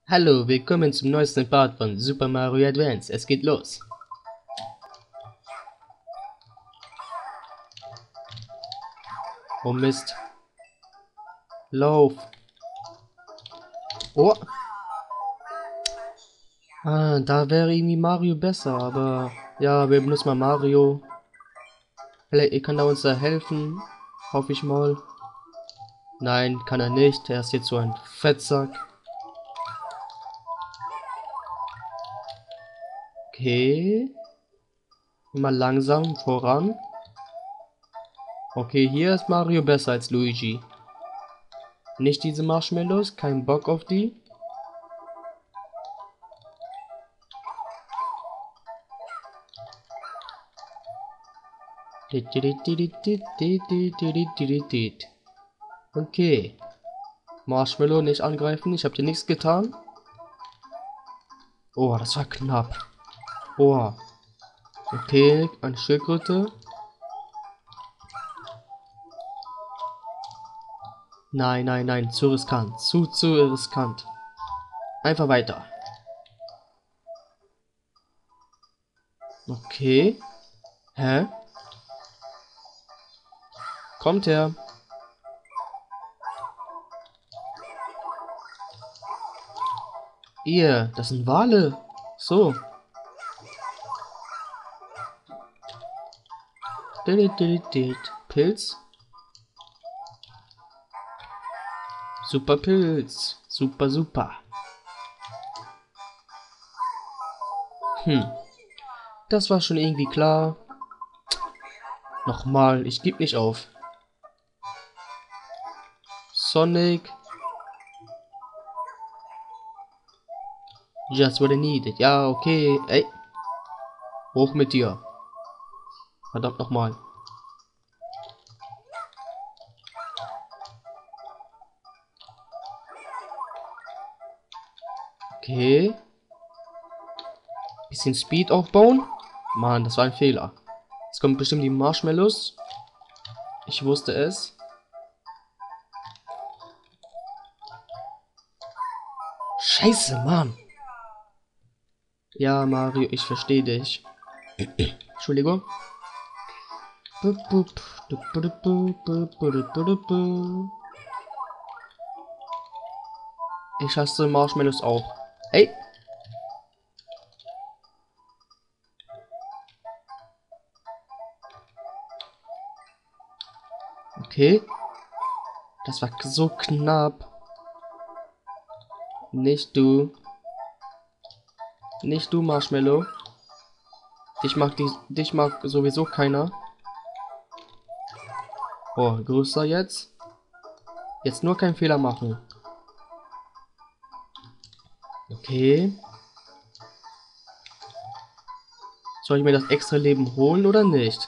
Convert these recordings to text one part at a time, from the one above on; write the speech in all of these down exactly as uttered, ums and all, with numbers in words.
Hallo, willkommen zum neuesten Part von Super Mario Advance. Es geht los. Oh Mist. Lauf. Oh. Ah, da wäre irgendwie Mario besser, aber ja, wir benutzen mal Mario. Vielleicht kann er uns da helfen. Hoffe ich mal. Nein, kann er nicht. Er ist jetzt so ein Fettsack. Okay. Immer langsam voran. Okay, hier ist Mario besser als Luigi. Nicht diese Marshmallows, kein Bock auf die. Okay. Marshmallow nicht angreifen, ich habe dir nichts getan. Oh, das war knapp. Oh. Okay, eine Schildkröte. Nein, nein, nein, zu riskant. Zu, zu riskant. Einfach weiter. Okay. Hä? Kommt her. Ihr, das sind Wale. So. Pilz. Super Pilz. Super, super. Hm. Das war schon irgendwie klar. Nochmal, ich geb nicht auf. Sonic. Just what I needed. Ja, okay. Ey. Hoch mit dir. Verdammt nochmal. Okay. Bisschen Speed aufbauen. Mann, das war ein Fehler. Jetzt kommen bestimmt die Marshmallows. Ich wusste es. Scheiße, Mann. Ja, Mario, ich verstehe dich. Entschuldigung. Ich hasse Marshmallows auch. Ey. Okay. Das war so knapp. Nicht du. Nicht du, Marshmallow. Dich mag, die, dich mag sowieso keiner. Oh, größer jetzt. Jetzt nur keinen Fehler machen. Okay. Soll ich mir das extra Leben holen oder nicht?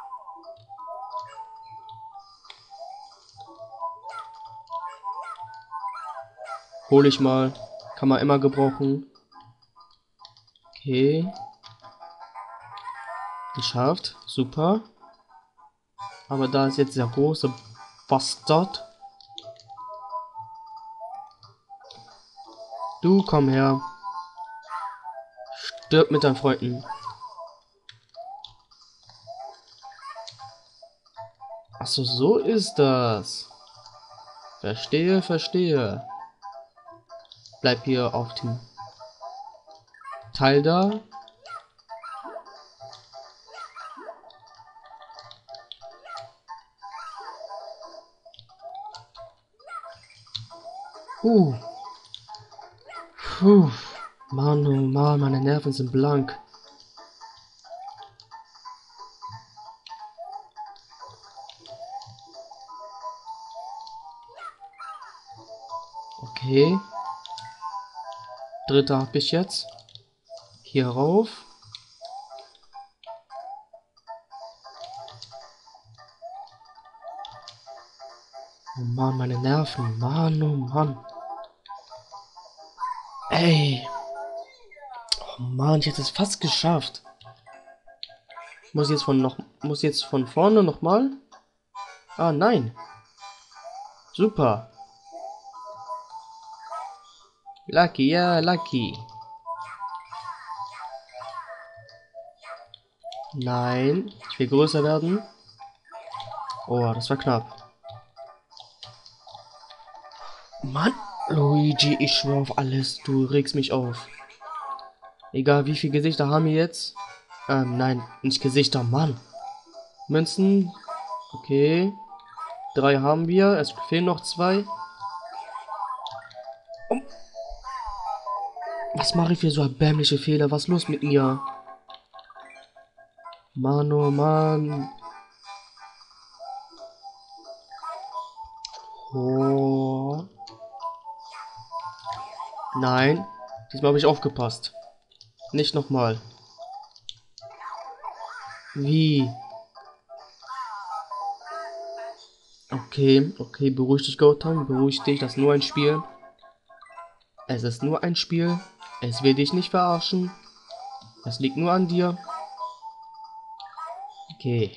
Hol ich mal. Kann man immer gebrauchen. Okay. Geschafft. Super. Aber da ist jetzt der große Bastard. Du, komm her. Stirb mit deinen Freunden. Achso, so ist das. Verstehe, verstehe. Bleib hier auf dem Teil da. Uh. Puh. Mann, oh Mann, meine Nerven sind blank. Okay. Dritter habe ich jetzt. Hier rauf. Oh Mann, meine Nerven. Mann, oh Mann. Ey. Oh Mann, ich hätte es fast geschafft. Muss jetzt von noch. Muss jetzt von vorne nochmal? Ah, nein. Super. Lucky, ja, Lucky. Nein, ich will größer werden. Oh, das war knapp. Mann, Luigi, ich schwör auf alles, du regst mich auf. Egal, wie viele Gesichter haben wir jetzt? Ähm, nein, nicht Gesichter, Mann. Münzen, okay. Drei haben wir, es fehlen noch zwei. Oh. Was mache ich für so erbärmliche Fehler? Was ist los mit mir? Mann, oh Mann. Oh. Nein, diesmal habe ich aufgepasst. Nicht nochmal. Wie? Okay, okay, beruhig dich, Gotham, beruhig dich, das ist nur ein Spiel. Es ist nur ein Spiel. Es will dich nicht verarschen. Es liegt nur an dir. Okay.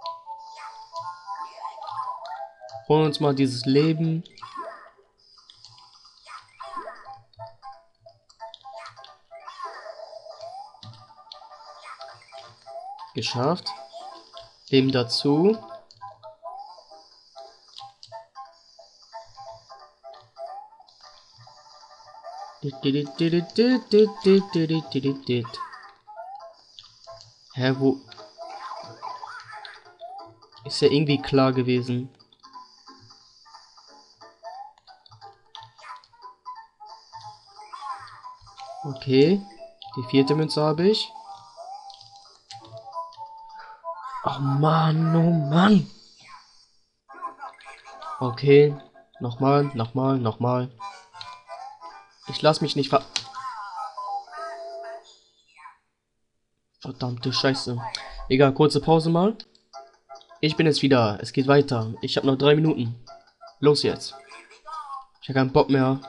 Holen uns mal dieses Leben. Geschafft. Leben dazu. Hä, wo? Ist ja irgendwie klar gewesen. Okay. Die vierte Münze habe ich. Oh Mann, oh Mann. Okay. Nochmal, nochmal, nochmal. Ich lass mich nicht ver... Verdammte Scheiße. Egal, kurze Pause mal. Ich bin jetzt wieder. Es geht weiter. Ich habe noch drei Minuten. Los jetzt. Ich habe keinen Bock mehr.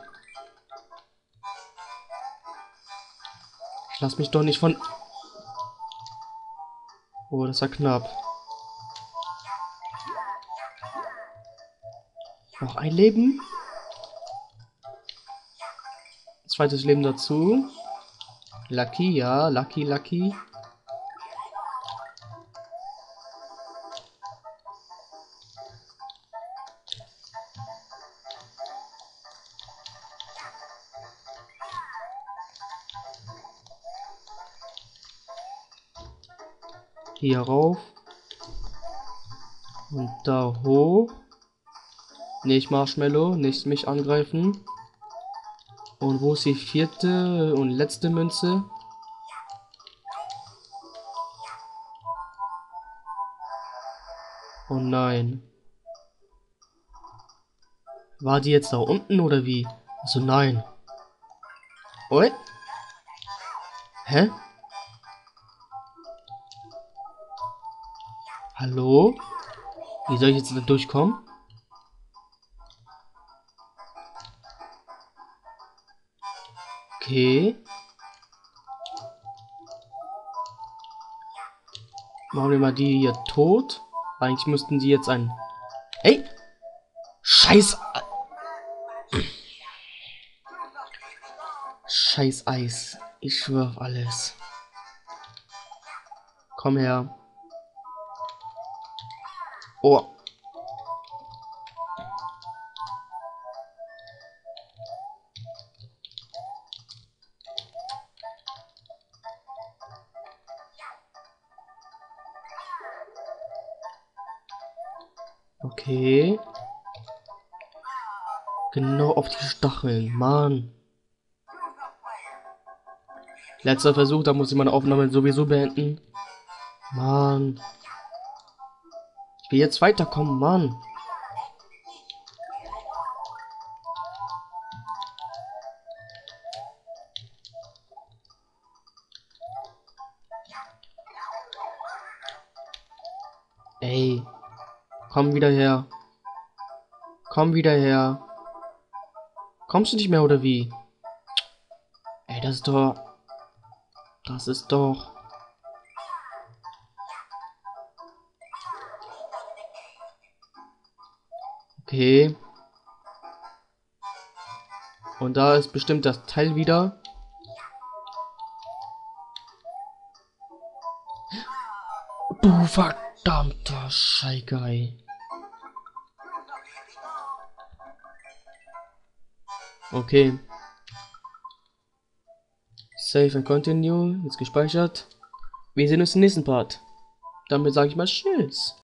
Ich lass mich doch nicht von... Oh, das war knapp. Noch ein Leben. Zweites Leben dazu. Lucky, ja. Lucky, Lucky. Hier rauf. Und da hoch. Nicht Marshmallow, nicht mich angreifen. Und wo ist die vierte und letzte Münze? Oh nein. War die jetzt da unten oder wie? Also nein. Oi? Hä? Hallo? Wie soll ich jetzt da durchkommen? Okay. Machen wir mal die hier tot. Eigentlich müssten die jetzt ein... Ey! Scheiß... Scheiß Eis. Ich schwör auf alles. Komm her. Oh. Okay. Genau auf die Stacheln. Mann. Letzter Versuch, da muss ich meine Aufnahme sowieso beenden. Mann. Ich will jetzt weiterkommen, Mann. Ey. Komm wieder her. Komm wieder her. Kommst du nicht mehr oder wie? Ey, das ist doch... Das ist doch... Okay. Und da ist bestimmt das Teil wieder. Du verdammter Scheigerei. Okay. Save and continue. Jetzt gespeichert. Wir sehen uns im nächsten Part. Damit sage ich mal Tschüss.